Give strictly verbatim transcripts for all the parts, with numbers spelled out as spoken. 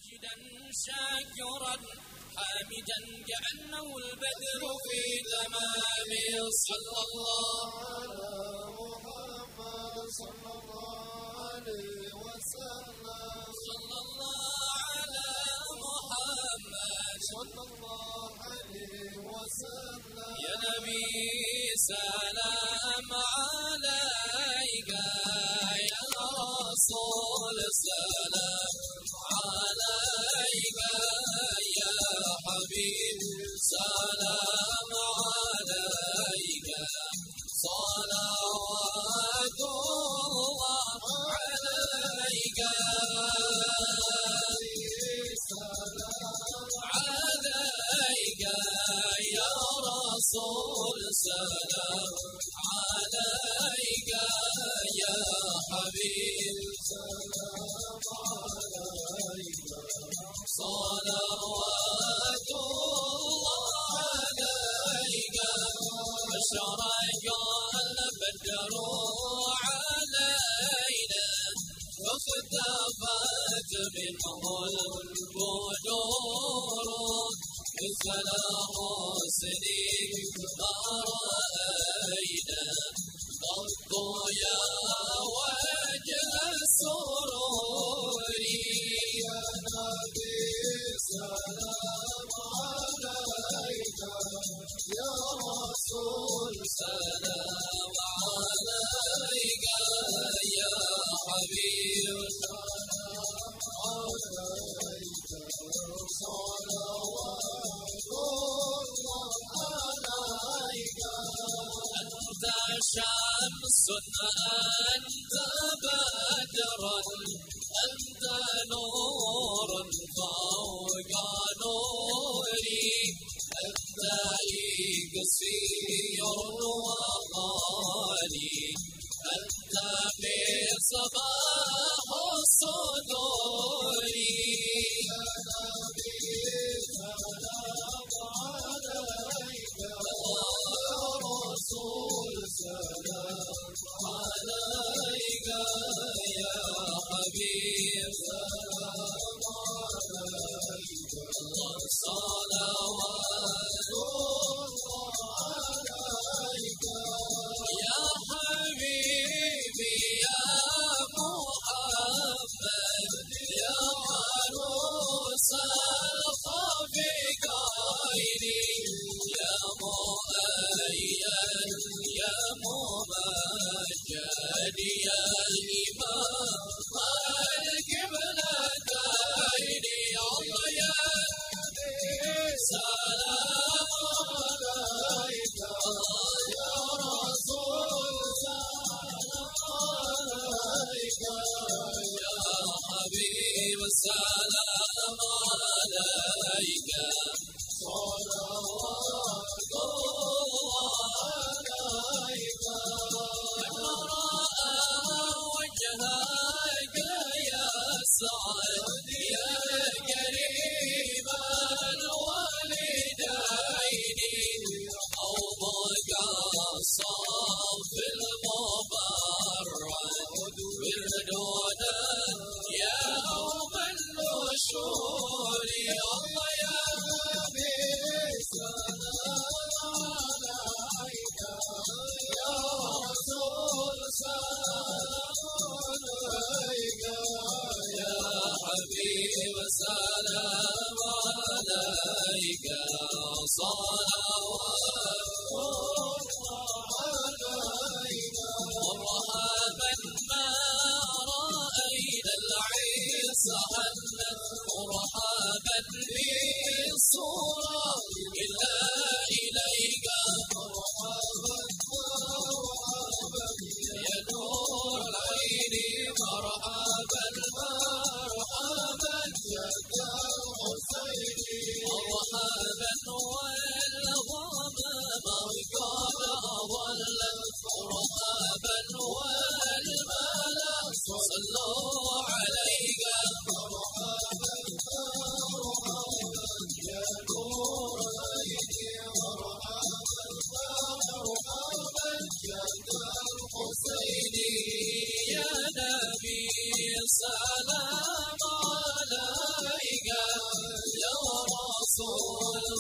ساجدا شاكرا حامدا كأنه البدر في تمامه صلى الله على محمد صلى الله عليه وسلم صلى الله على محمد صلى الله عليه وسلم يا نبي سلام عليك يا رسول سلام عليك يا حبيب سلام عليك صلوات الله عليك عليك يا رسول سلام عليك يا حبيب سلام عليك صلوات الله عليك أشرق البدر علينا واختفت منه البدور مثل حسنك ما رأينا قط يا وجه السرور يا نبي سلام عليك يا رسول سلام عليك يا حبيب سلام عليك صلوات الله عليك أنت شمس أنت بدر أنت نور فوق نوري أنت قصير وقالي أنت مصباح الصدور يا نبي سلام عليك يا رسول سلام عليك يا حبيب سلام عليك صلوات الله عليك يا حبيبي يا محمد يا عروس الخفقين يا مؤيد يا ممجد يا الإمام القبلتين الله يا سلام عليك يا رسول سلام عليك يا حبيب السلام عليك صلوات الله عليك من رأى وجهك يا سعد يا كريم الوالدين حوضك الصف المبرد وردونا يا يوم النشور الله يا نبي سلام عليك يا رسول سلام عليك يا حبيب سلام عليك صلوات الله عليك مرحبا ما رأينا العيس هنت مرحبا بالصورة إلا إليك مرحبا مرحبا يا نور العين مرحبا مرحبا جد الحسين مرحبا والغمام قد ظلت مرحبا والملا صلوا عليك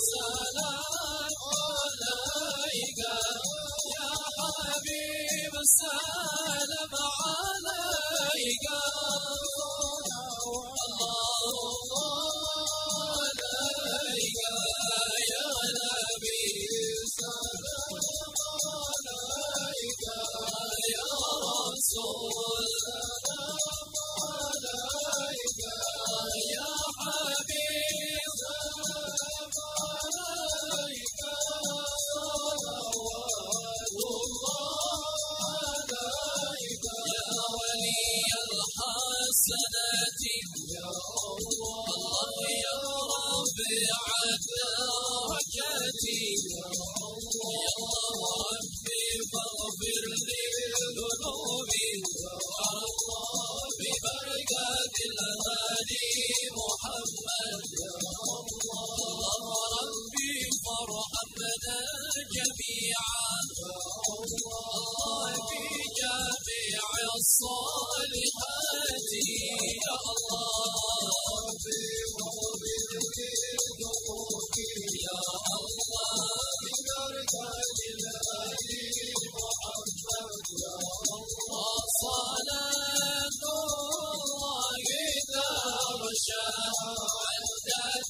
السلام عليك يا حبيب السلام عليك عليك يا نبي السلام عليك يا رسول السلام عليك يا حبيب السلام عليك صلوات الله عليك يا ولي الحسنات يا الله يا رافع الدرجات يا ربي فاغفر لي ذنوبي يا الله ببركات الهادي محمد يا الله ربي فارحمنا جميعا يا الله في جميع الصالحات يا الله يا الله ببركات الهادي محمد يا الله صلاة الله تغشى عند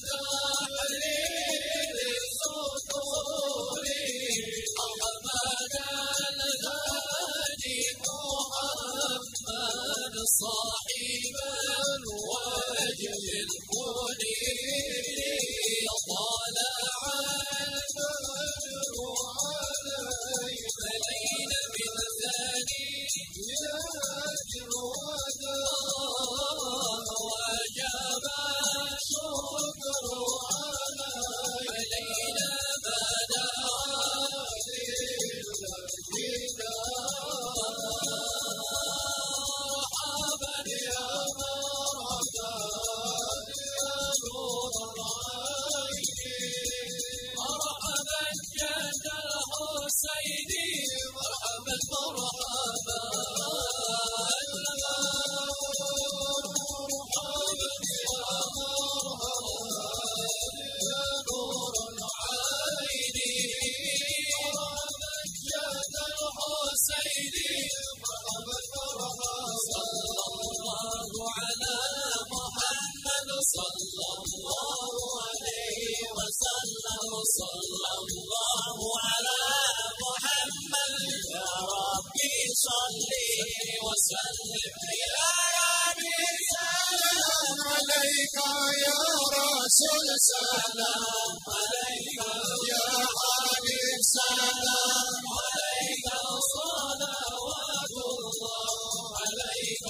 تحرير الصدور أحمد الهادي محمد صاحب الوجه المنير طالع البدر علينا من ثنيات الوداع وجب الشكر علينا بدا مرحبا يا مرحبا يا نور العين مرحبا جد الحسين مرحبا مرحبا مرحبا يا مرحبا يا نور العين مرحبا جد الحسين مرحبا مرحبا صلى الله على محمد صلى الله عليه وسلم صلى الله على محمد يا ربي صل وسلم يا ربي سلام عليك يا رسول سلام عليك يا حبيب سلام عليك صلوات الله عليك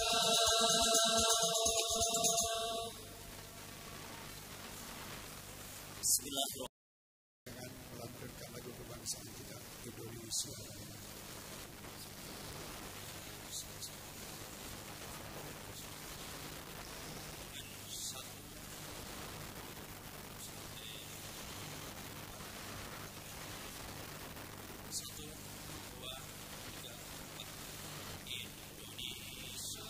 بسم الله dengan melantunkan lagu kebangsaan kita Indonesia. Satu, dua, tiga, empat. Indonesia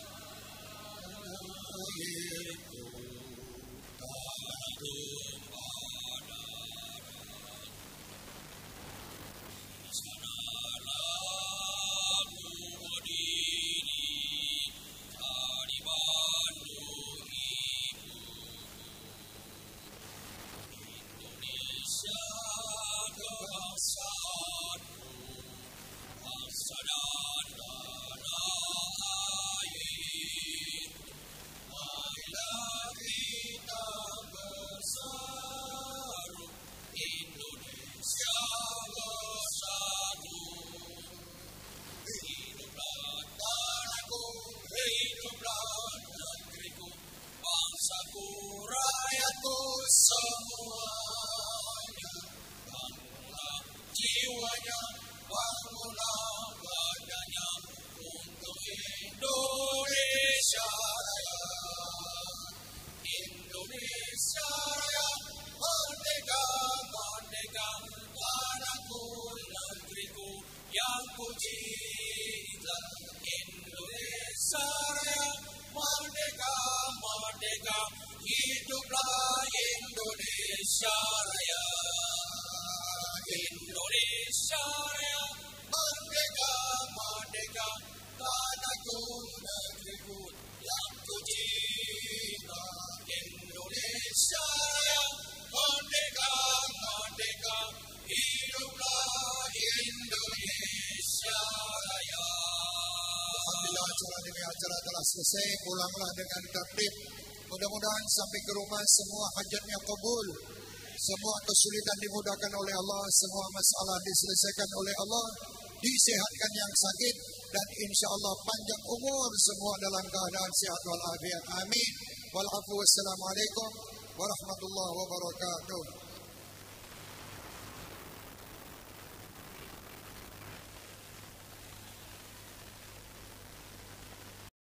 itu tanah tumpah darah. Di sanalah berdiri dari Bandung ibu. Indonesia kebangsaan bangsa dan tanah air. Marilah kita bersatu, Indonesia bersatu. Hiduplah tanahku, hiduplah negeriku, bangsaku, rakyatku semuanya. Bangunlah jiwanya, bangunlah badannya untuk Indonesia Raya. Indonesia Raya, merdeka, merdeka, tanahku, negeriku yang ku cinta. Indonesia Raya, merdeka, merdeka, hiduplah Indonesia Raya. Indonesia Raya, merdeka, merdeka, tanahku, negeriku yang ku cinta. Indonesia Raya, merdeka, merdeka, hiduplah Indonesia Raya. Alhamdulillah, acara demi acara telah selesai. Pulanglah dengan tertib. Mudah-mudahan sampai ke rumah semua hajatnya kabul. Semua kesulitan dimudahkan oleh Allah. Semua masalah diselesaikan oleh Allah. Disehatkan yang sakit. Dan insya Allah panjang umur semua dalam keadaan sehat walafiat. Amin. Walafu wassalamualaikum warahmatullahi wabarakatuh.